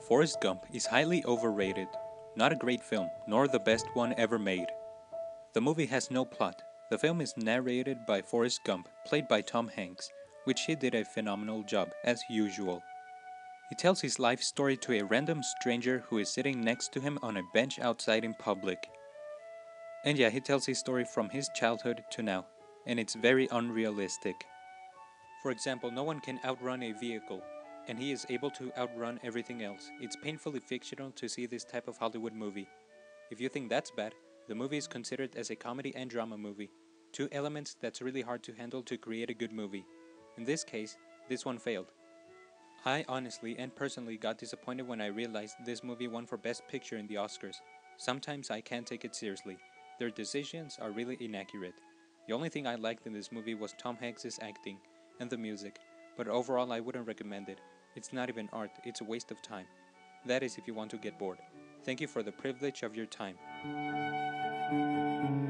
Forrest Gump is highly overrated. Not a great film, nor the best one ever made. The movie has no plot. The film is narrated by Forrest Gump, played by Tom Hanks, which he did a phenomenal job, as usual. He tells his life story to a random stranger who is sitting next to him on a bench outside in public. And yeah, he tells his story from his childhood to now, and it's very unrealistic. For example, no one can outrun a vehicle, and he is able to outrun everything else. It's painfully fictional to see this type of Hollywood movie. If you think that's bad, the movie is considered as a comedy and drama movie. Two elements that's really hard to handle to create a good movie. In this case, this one failed. I honestly and personally got disappointed when I realized this movie won for Best Picture in the Oscars. Sometimes I can't take it seriously. Their decisions are really inaccurate. The only thing I liked in this movie was Tom Hanks' acting and the music, but overall I wouldn't recommend it. It's not even art, it's a waste of time. That is if you want to get bored. Thank you for the privilege of your time.